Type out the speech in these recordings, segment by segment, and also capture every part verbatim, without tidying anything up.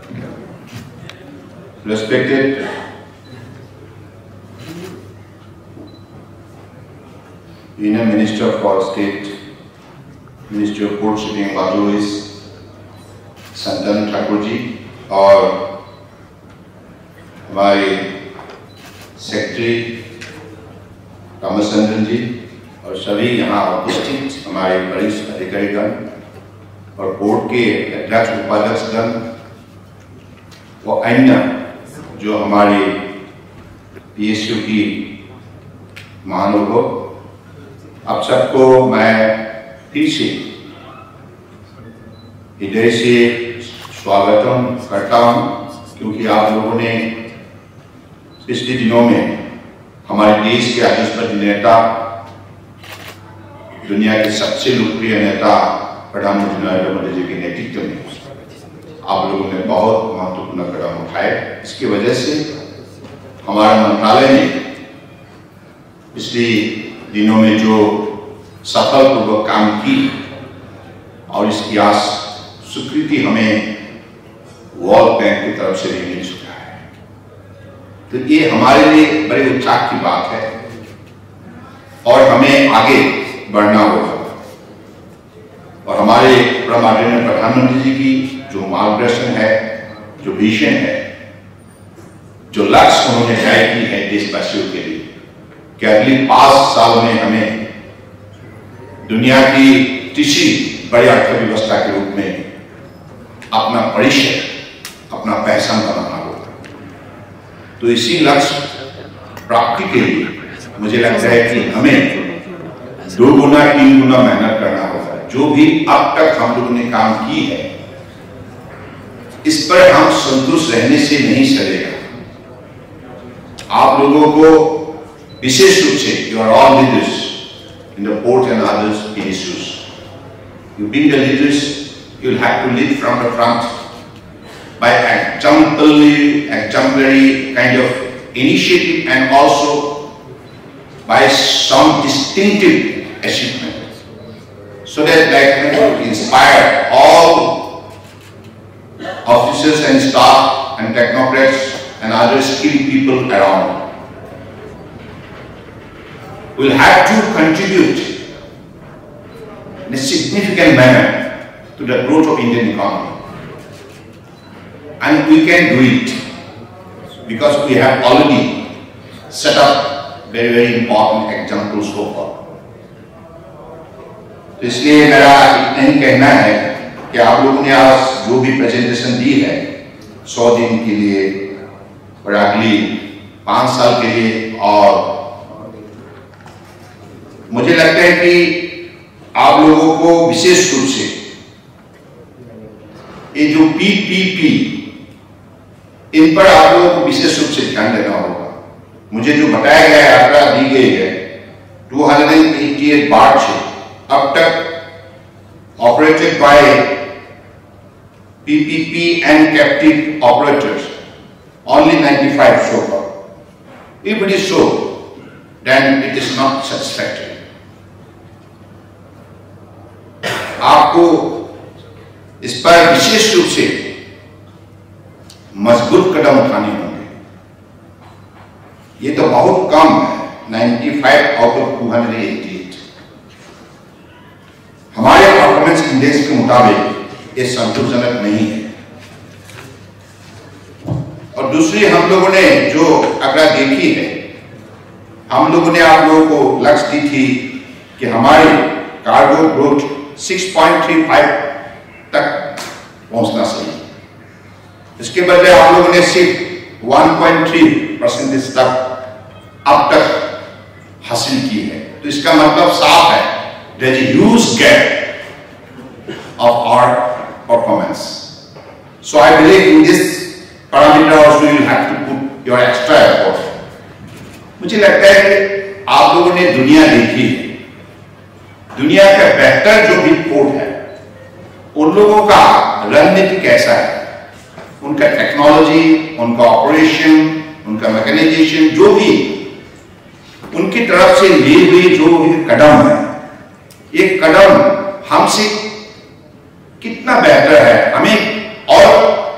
Respected Union Minister for State, Ministry of Port Shipping and Waterways, Santanu Thakur जी, और हमारे secretary Ramachandran जी और सभी यहाँ उपस्थित हमारे वरिष्ठ अधिकारीगण और बोर्ड के अध्यक्ष उपाध्यक्षगण व अन्य जो हमारे पीएसयू की महानुभाव, आप सबको मैं फिर से हृदय से स्वागतम करता हूं, क्योंकि आप लोगों ने पिछले दिनों में हमारे देश के आदर्श नेता, दुनिया के सबसे लोकप्रिय नेता प्रधानमंत्री नरेंद्र मोदी जी के नेतृत्व में आप लोगों ने बहुत महत्वपूर्ण कदम उठाए। इसकी वजह से हमारा मंत्रालय ने पिछले दिनों में जो सफलपूर्वक काम की और इसकी आज स्वीकृति हमें वर्ल्ड बैंक की तरफ से भी मिल चुका है, तो ये हमारे लिए बड़े उत्साह की बात है और हमें आगे बढ़ना होगा। और हमारे आदरणीय प्रधानमंत्री जी की जो मार्गदर्शन है, जो विजन है, जो लक्ष्य उन्होंने तय की है देशवासियों के लिए कि अगले पांच साल में हमें दुनिया की तीसरी बड़ी अर्थव्यवस्था के रूप में अपना परिचय, अपना पहचान बनाना होगा। तो इसी लक्ष्य प्राप्ति के लिए मुझे लगता है कि हमें दो गुना तीन गुना मेहनत करना होगा। जो भी अब तक हम लोगों ने काम की है, इस पर हम संतुष्ट रहने से नहीं चलेगा। आप लोगों को विशेष रूप से, you are all leaders in the port and others issues. You being the leaders, you will have to lead from the front by exemplary, exemplary kind of initiative and also by some distinctive achievement, so that like to inspire all officers and staff and technocrats and other skilled people around. We will have to contribute in a significant manner to the growth of Indian economy, and we can do it because we have already set up very very important examples so far. तो इसलिए मेरा इतना ही कहना है कि आप लोगों ने आज जो भी प्रेजेंटेशन दी है सौ दिन के लिए और अगली पांच साल के लिए, और मुझे लगता है कि आप लोगों को विशेष रूप से ये जो पीपीपी, इन पर आप लोगों को विशेष रूप से ध्यान देना होगा। मुझे जो बताया गया है, आंकड़ा दी गई है, दो सौ अट्ठासी बार से अब तक operated by PPP and captive operators only ninety-five so far. If it is so, then it is not satisfactory. आपको इस पर विशेष रूप से मजबूत कदम उठाने होंगे। ये तो बहुत कम है, पचानवे आउट ऑफ दो सौ अट्ठासी। हमारे परफॉर्मेंस इंडेक्स के मुताबिक ये संतोषजनक नहीं है। और दूसरी, हम लोगों ने जो आंकड़ा देखी है, हम लोगों ने आप लोगों को लक्ष्य दी थी कि हमारी कार्गो ग्रोथ छह पॉइंट तीन पाँच तक पहुंचना चाहिए। इसके बदले आप लोगों ने सिर्फ एक पॉइंट तीन परसेंटेज तक अब तक हासिल की है। तो इसका मतलब साफ है, there is a huge gap of our performance. So I believe in this parameter also you will have to put your extra effort. मुझे लगता है कि आप लोगों ने दुनिया देखी है, दुनिया का बेहतर जो भी पोर्ट है, उन लोगों का रणनीति कैसा है, उनका टेक्नोलॉजी, उनका ऑपरेशन, उनका मैकेनाइजेशन, जो भी उनकी तरफ से ली हुई जो भी कदम है, ये कदम हमसे कितना बेहतर है, हमें और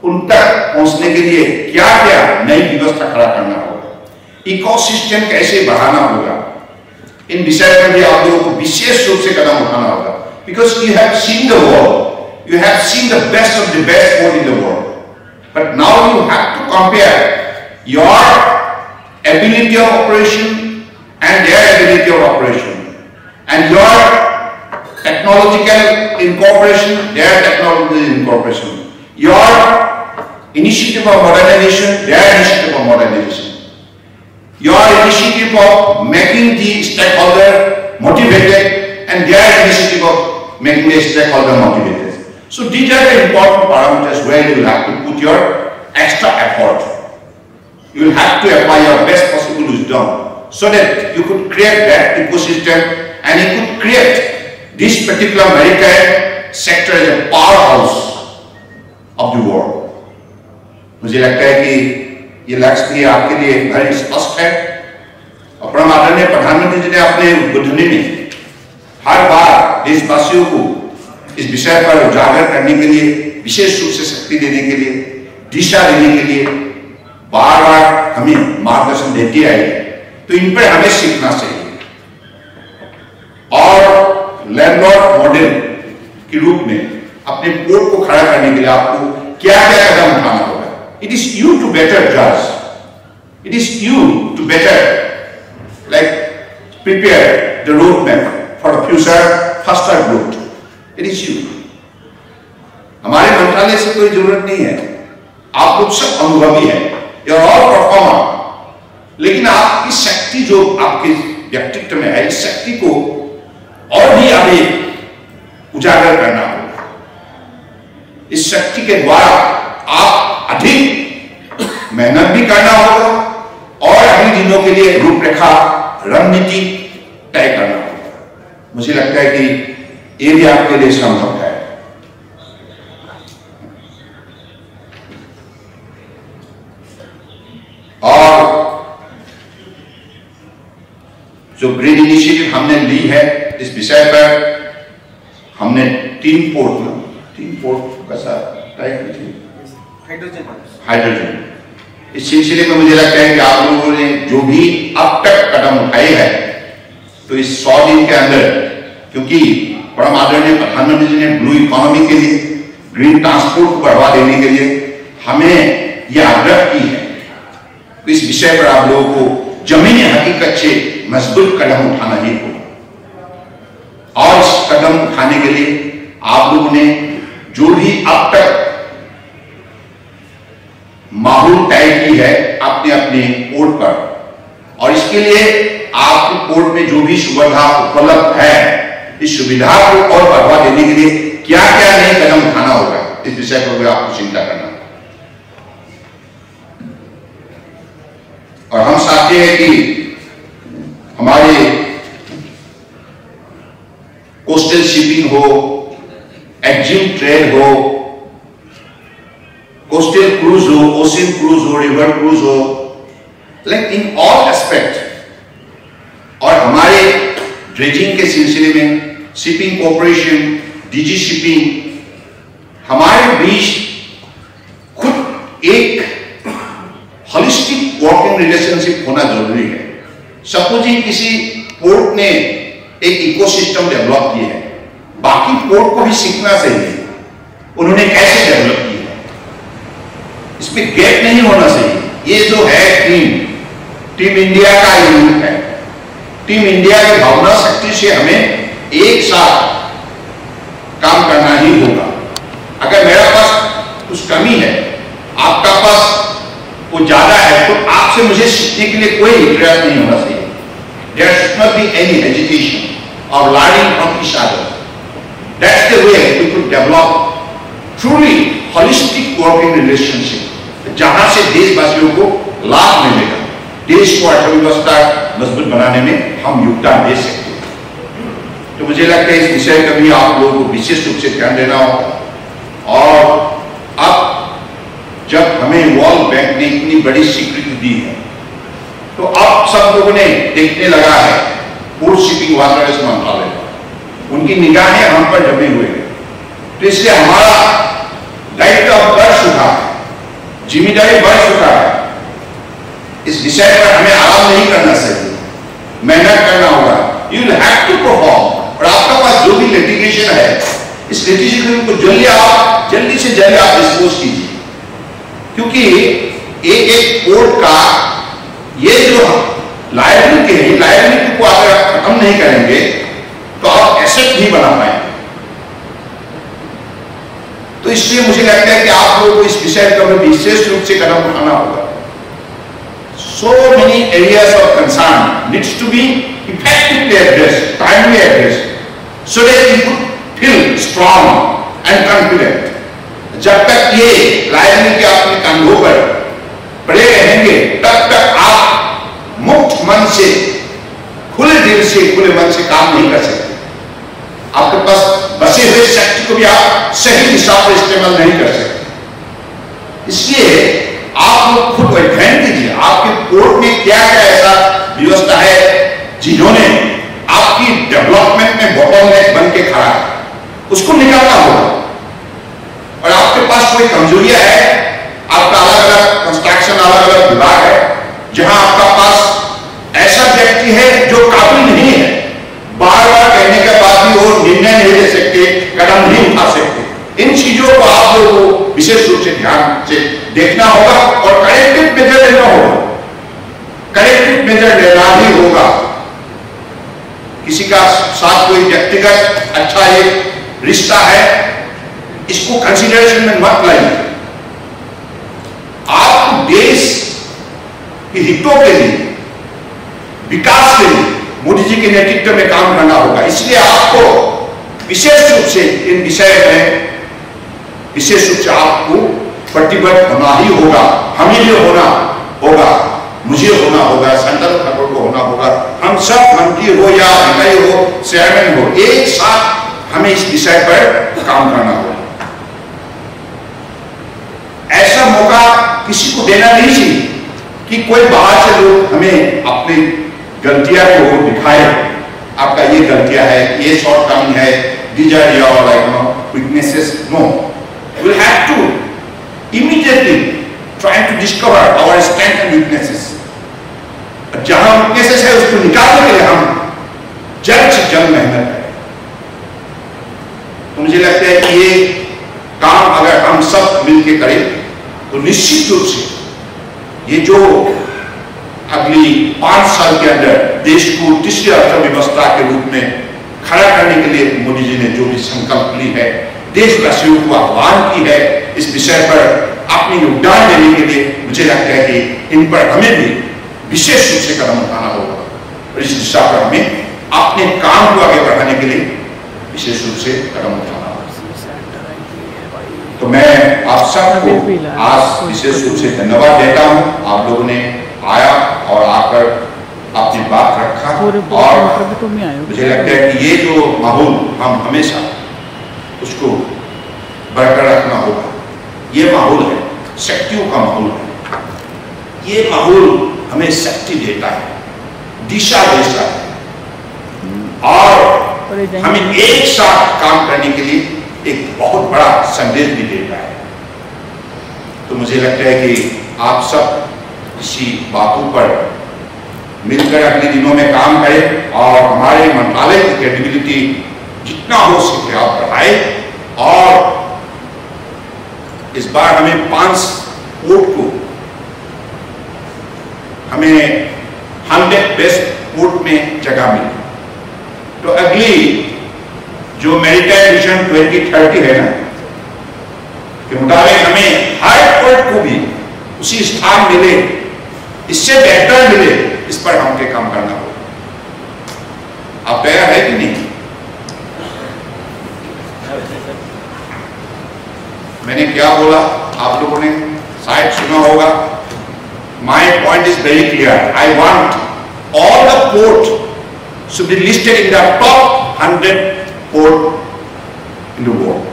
उन तक पहुंचने के लिए क्या क्या नई व्यवस्था खड़ा करना होगा, इकोसिस्टम कैसे बढ़ाना होगा, इन विषय पर भी आप लोगों को विशेष रूप से कदम उठाना होगा। Because you have seen the world, you have seen the best of the best port in the world, but now you have to compare your ability of operation and their ability of operation, and your technological incorporation, their technological incorporation, your initiative of modernization, their initiative of modernization, your initiative of making the stakeholder motivated and their initiative of making the stakeholder motivated. So these are the important parameters where you will have to put your extra effort. You will have to apply your best possible wisdom so that you could create that ecosystem and you could create this particular maritime sector as a powerhouse of the world. मुझे लगता है कि ये लक्ष्य भी आपके लिए very स्पष्ट है और परम आदरणीय प्रधानमंत्री जी ने अपने उद्बोधन में हर बार देशवासियों को इस विषय पर उजागर करने के लिए, विशेष रूप से शक्ति देने के लिए, दिशा देने के लिए बार बार हमें मार्गदर्शन देती आई है। तो इन पर हमें सीखना चाहिए और लैंडलॉर्ड मॉडल के रूप में अपने पोर्ट को खड़ा करने के लिए आपको क्या क्या कदम उठाना होगा। It is you to better जज, it is you to better like prepare the road map for future faster growth. It is you. हमारे मंत्रालय से कोई जरूरत नहीं है, आप लोग सब अनुभवी है, यू आर ऑल परफॉर्मर, लेकिन आपकी शक्ति जो आपके व्यक्तित्व में है, इस शक्ति को और भी आगे उजागर करना होगा। इस शक्ति के द्वारा आप अधिक मेहनत भी करना होगा और अगले दिनों के लिए रूपरेखा, रणनीति तय करना होगा। मुझे लगता है कि ये भी आपके लिए संभव है। और जो ग्रीन इनिशिएटिव हमने ली है इस विषय पर, हमने तीन पोर्ट में तीन पोर्ट का साथ तय की थी। हाइड्रोजन हाइड्रोजन इस सिलसिले में मुझे लगता है कि आप लोगों ने जो भी अब तक कदम उठाए हैं, तो इस सौ दिन के अंदर, क्योंकि परम आदरणीय प्रधानमंत्री जी ने ब्लू इकोनॉमी के लिए, ग्रीन ट्रांसपोर्ट को बढ़ावा देने के लिए हमें यह आग्रह की है, तो इस विषय पर आप लोगों को जमीनी हकीकत से मजबूत कदम उठाना ही होगा। और इस कदम उठाने के लिए आप लोगों ने जो भी अब तक माहौल तय की है अपने अपने पोर्ट पर, और इसके लिए आपके पोर्ट में जो भी सुविधा उपलब्ध है, इस सुविधा को और बढ़ावा देने के लिए क्या क्या नए कदम उठाना होगा, इस विषय पर भी आपको चिंता करना। और हम चाहते हैं कि हमारे कोस्टल शिपिंग हो, एक्जिम ट्रेड हो, कोस्टल क्रूज हो, ओशियन क्रूज हो, रिवर क्रूज हो, लाइक इन ऑल एस्पेक्ट, और हमारे ड्रेजिंग के सिलसिले में शिपिंग कॉर्पोरेशन, डीजी शिपिंग, हमारे बीच खुद एक होलिस्टिक वर्किंग रिलेशनशिप होना जरूरी है। सपोजिंग किसी पोर्ट ने एक इकोसिस्टम डेवलप किया है, बाकी पोर्ट को भी सीखना चाहिए उन्होंने कैसे डेवलप किया है, इसमें गैप नहीं होना चाहिए। ये जो है टीम टीम इंडिया का यूनिट है, टीम इंडिया की भावना शक्ति से हमें एक साथ काम करना ही होगा। अगर मेरे पास कुछ कमी है, आपका पास वो ज्यादा है, तो आपसे मुझे सीखने के लिए कोई इंटरेस्ट नहीं होना चाहिए। There should not be any hesitation of learning from each other. That's the way we could develop truly holistic working relationship, जहां से देशवासियों को लाभ मिलेगा, देश को अर्थव्यवस्था मजबूत बनाने में हम योगदान दे सकते हैं। तो मुझे लगता है इस विषय का भी आप लोगों को विशेष रूप से ध्यान देना होगा। और अब जब हमें वर्ल्ड बैंक ने इतनी बड़ी स्वीकृति दी है, तो अब सब लोगों ने देखने लगा है पोर्ट शिपिंग वाटरवेज मंत्रालय, उनकी निगाहें हम पर जमे हुए हैं। तो इसलिए हमारा दायित्व अब बढ़ चुका है जिम्मेदारी बढ़ चुका है। इस विषय पर हमें आराम नहीं करना चाहिए, मेहनत करना होगा। You will have to perform. और आपका पास जो भी लिटिगेशन है, इस लिटिगेशन को जल्दी आप जल्दी से जल्दी आप डिस्पोज कीजिए, क्योंकि एक एक कोर्ट का ये जो लायबिलिटी है, लायबिलिटी को अगर आप खत्म नहीं करेंगे तो आप एसेट नहीं बना पाएंगे। तो इसलिए मुझे लगता है कि आप लोगों को इस विषय पर विशेष रूप से कदम उठाना होगा। So many areas of concern needs to be effectively addressed, timely addressed, so that you could feel strong and confident. जब तक ये लायबिलिटी आपके कंधों पर पड़े रहेंगे, तब तक आप मुक्त मन से, खुले दिल से, खुले मन से काम नहीं कर सकते। आपके पास बचे हुए शक्ति को भी आप सही दिशा पर इस्तेमाल नहीं कर सकते। इसलिए आप लोग खुद अध्ययन कीजिए, आपके कोर्ट में क्या क्या ऐसा व्यवस्था है जिन्होंने आपकी डेवलपमेंट में बॉटलनेक बन के खड़ा है, उसको निकालना होगा। और आपके पास कोई कमजोरियां है, आपका अलग अलग कंस्ट्रक्शन, अलग अलग विभाग है, जहां आपका पास ऐसा व्यक्ति है जो काबिल नहीं है, बार बार कहने के बाद भी वो निर्णय नहीं ले सकते, कदम नहीं उठा सकते। इन चीजों को आप लोगों को विशेष रूप से ध्यान से देखना होगा और करेक्टिव मेजर लेना होगा। करेक्टिव मेजर लेना ही होगा। किसी का साथ कोई व्यक्तिगत अच्छा एक रिश्ता है, इसको कंसीडरेशन में मत लाइए। आपको देश के हितों के लिए, विकास के लिए मोदी जी के नेतृत्व में काम करना होगा। इसलिए आपको विशेष रूप से इन विषय में विशेष रूप से आपको प्रतिबद्ध होना ही होगा। हमें लिए होना होगा, मुझे होना होगा, संतन ठाकुर को होना होगा, हम सब मंत्री हो या अधिकारी हो, चेयरमैन हो, एक साथ हमें इस विषय पर काम करना होगा। ऐसा मौका किसी को देना नहीं चाहिए कि कोई बाहर से लोग हमें अपनी गलतियां को दिखाए। आपका ये गलतियां है, ये शॉर्टकमिंग है, these are your like you know weaknesses. No, we will have to immediately try to discover our strength and weaknesses. जहां weaknesses है उसको निकालने के लिए हम जल्द से जल्द मेहनत करें। तो मुझे लगता है कि ये काम अगर हम सब मिलकर करें तो निश्चित रूप से ये जो अगली पांच साल के अंदर देश को तीसरी अर्थव्यवस्था के रूप में खड़ा करने के लिए मोदी जी ने जो भी संकल्प ली है, देशवासियों को आह्वान की है इस विषय पर अपनी योगदान देने के लिए, मुझे लगता है कि इन पर हमें भी विशेष रूप से कदम उठाना होगा और इस दिशा पर हमें अपने काम को आगे बढ़ाने के लिए विशेष रूप से कदम उठाना होगा। तो मैं आप सबको आज विशेष रूप से धन्यवाद देता हूँ। आप लोगों ने आया और आकर अपनी बात रखा और मुझे लगता है कि ये जो माहौल हम हमेशा उसको बरकरार रखना होगा। ये माहौल है, शक्तियों का माहौल है। ये माहौल हमें शक्ति देता है, दिशा देता है और हमें एक साथ काम करने के लिए एक बहुत बड़ा संदेश भी देता है। तो मुझे लगता है कि आप सब इसी बातों पर मिलकर अगले दिनों में काम करें और हमारे मंत्रालय की क्रेडिबिलिटी जितना हो सके आप बढ़ाएं। और इस बार हमें पांच पोर्ट को हमें हंड्रेड बेस्ट पोर्ट में जगह मिली। तो अगली जो मैरीटाइम विजन ट्वेंटी थर्टी है ना, के मुताबिक हमें हर पोर्ट को भी उसी स्थान मिले, इससे बेहतर मिले, इस पर हमके काम करना होगा। आप तैयार है कि नहीं? मैंने क्या बोला आप लोगों ने शायद सुना होगा। My point is very clear. I want all the port should be listed in the top hundred port in the world.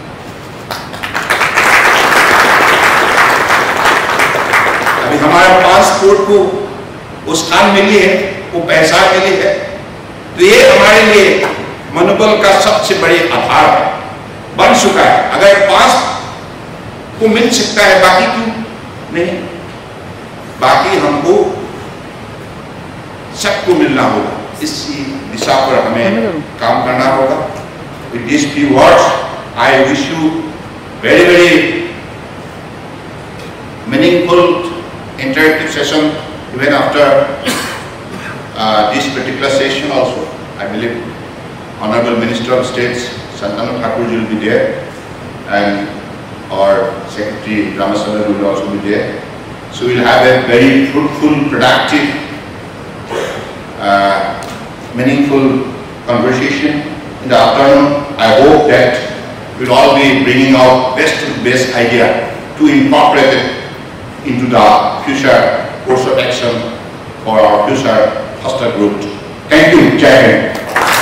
अभी हमारे पांच पोर्ट को वो स्थान मिली है, वो पहचान मिली है, तो ये हमारे लिए मनोबल का सबसे बड़े आधार बन चुका है। अगर पांच को मिल सकता है, बाकी क्यों नहीं, बाकी हमको सबको मिलना होगा, इसी दिशा पर हमें काम करना होगा। With these few words, I wish you very very meaningful interactive session even after uh, this particular session also. I believe Honorable Minister of States Santanu Thakur will be there, and our Secretary Ramaswamy will also be there. So we'll have a very fruitful, productive, uh, meaningful conversation in the afternoon. I hope that we'll all be bringing out best to best idea to incorporate it into the future course of action for our future cluster group. Thank you, Jai Hind.